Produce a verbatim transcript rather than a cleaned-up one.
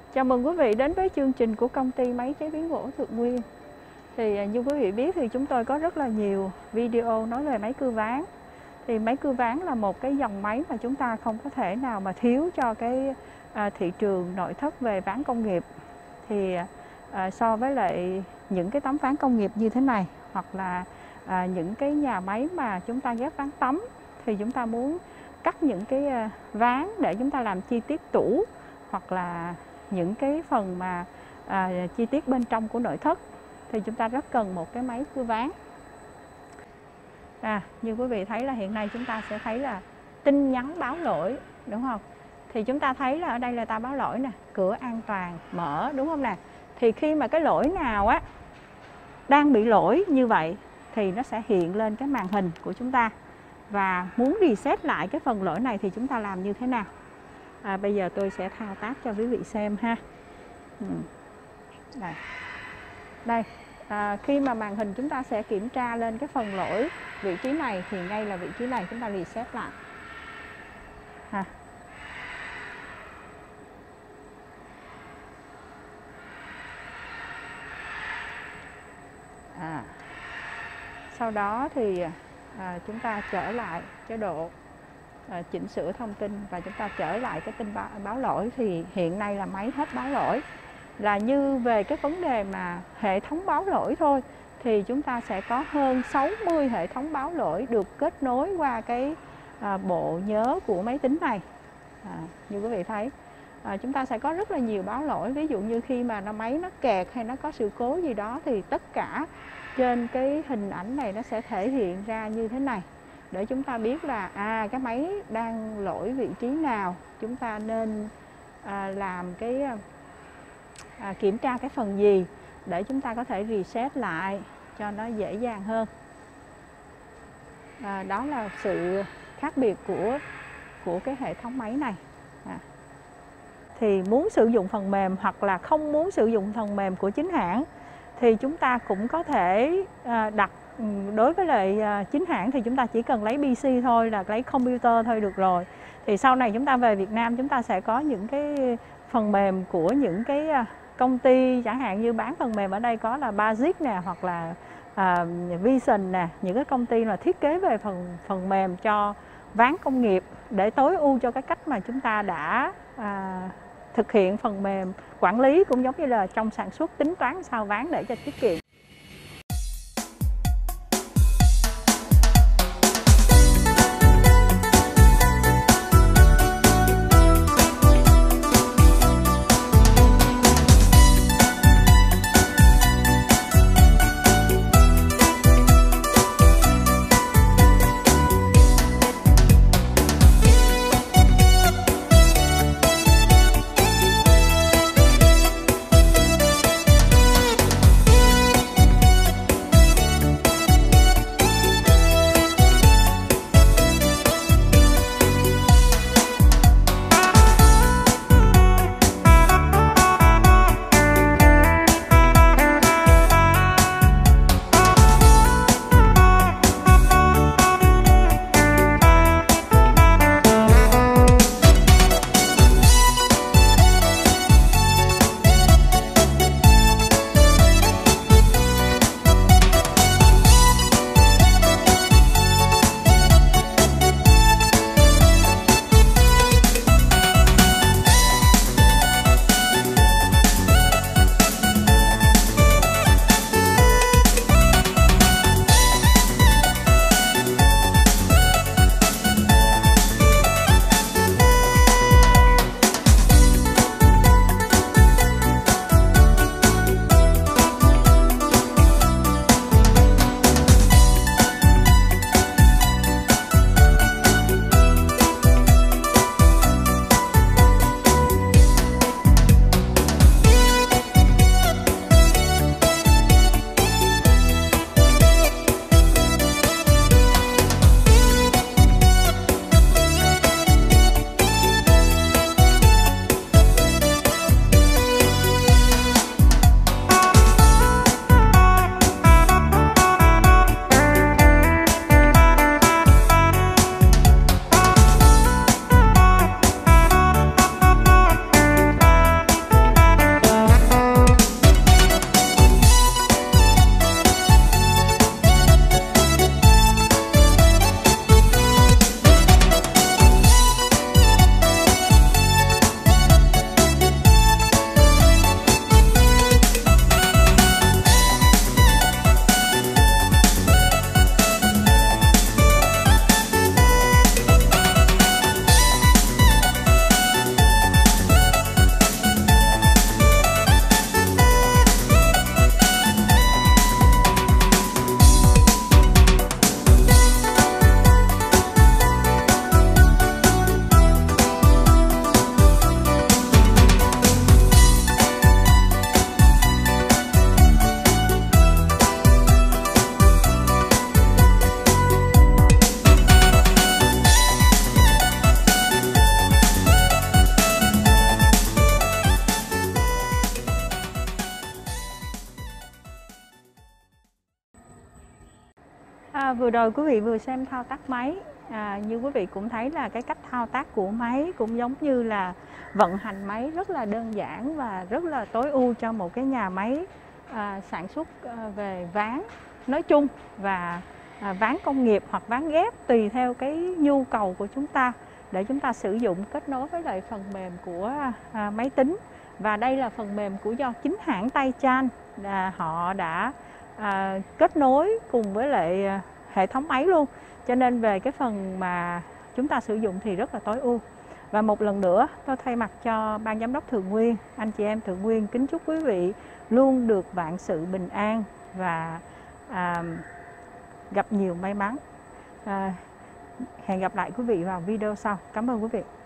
Chào mừng quý vị đến với chương trình của công ty máy chế biến gỗ Thượng Nguyên. Thì như quý vị biết thì chúng tôi có rất là nhiều video nói về máy cưa ván. Thì máy cưa ván là một cái dòng máy mà chúng ta không có thể nào mà thiếu cho cái à, thị trường nội thất về ván công nghiệp. Thì à, so với lại những cái tấm ván công nghiệp như thế này, hoặc là à, những cái nhà máy mà chúng ta ghép ván tấm, thì chúng ta muốn cắt những cái ván để chúng ta làm chi tiết tủ, hoặc là những cái phần mà à, chi tiết bên trong của nội thất, thì chúng ta rất cần một cái máy cưa ván. À, như quý vị thấy là hiện nay chúng ta sẽ thấy là tin nhắn báo lỗi, đúng không? Thì chúng ta thấy là ở đây là ta báo lỗi nè, cửa an toàn mở, đúng không nè? Thì khi mà cái lỗi nào á đang bị lỗi như vậy thì nó sẽ hiện lên cái màn hình của chúng ta. Và muốn reset lại cái phần lỗi này thì chúng ta làm như thế nào? À, bây giờ tôi sẽ thao tác cho quý vị xem ha. Ừ. Đây, đây. À, khi mà màn hình chúng ta sẽ kiểm tra lên cái phần lỗi vị trí này, thì ngay là vị trí này chúng ta reset lại ha. À, sau đó thì à, chúng ta trở lại chế độ à, chỉnh sửa thông tin, và chúng ta trở lại cái tin báo, báo lỗi. Thì hiện nay là máy hết báo lỗi. Là như về cái vấn đề mà hệ thống báo lỗi thôi, thì chúng ta sẽ có hơn sáu mươi hệ thống báo lỗi được kết nối qua cái à, bộ nhớ của máy tính này. À, như quý vị thấy, à, chúng ta sẽ có rất là nhiều báo lỗi. Ví dụ như khi mà nó máy nó kẹt hay nó có sự cố gì đó, thì tất cả trên cái hình ảnh này nó sẽ thể hiện ra như thế này, để chúng ta biết là à cái máy đang lỗi vị trí nào, chúng ta nên à, làm cái à, kiểm tra cái phần gì để chúng ta có thể reset lại cho nó dễ dàng hơn. À, đó là sự khác biệt của của cái hệ thống máy này. À. Thì muốn sử dụng phần mềm hoặc là không muốn sử dụng phần mềm của chính hãng, thì chúng ta cũng có thể à, đặt. Đối với lại à, chính hãng thì chúng ta chỉ cần lấy pê xê thôi, là lấy computer thôi được rồi. Thì sau này chúng ta về Việt Nam, chúng ta sẽ có những cái phần mềm của những cái à, công ty, chẳng hạn như bán phần mềm ở đây có là Basic nè, hoặc là à, Vision nè, những cái công ty mà thiết kế về phần phần mềm cho ván công nghiệp, để tối ưu cho cái cách mà chúng ta đã à, thực hiện phần mềm quản lý, cũng giống như là trong sản xuất tính toán sao ván để cho tiết kiệm. À, vừa rồi quý vị vừa xem thao tác máy. À, như quý vị cũng thấy là cái cách thao tác của máy cũng giống như là vận hành máy rất là đơn giản và rất là tối ưu cho một cái nhà máy à, sản xuất à, về ván nói chung và à, ván công nghiệp hoặc ván ghép tùy theo cái nhu cầu của chúng ta để chúng ta sử dụng kết nối với lại phần mềm của à, máy tính. Và đây là phần mềm của do chính hãng Taichan à, họ đã à, kết nối cùng với lại à, hệ thống máy luôn, cho nên về cái phần mà chúng ta sử dụng thì rất là tối ưu. Và một lần nữa tôi thay mặt cho ban giám đốc Thượng Nguyên, anh chị em Thượng Nguyên kính chúc quý vị luôn được vạn sự bình an và à, gặp nhiều may mắn. À, hẹn gặp lại quý vị vào video sau. Cảm ơn quý vị.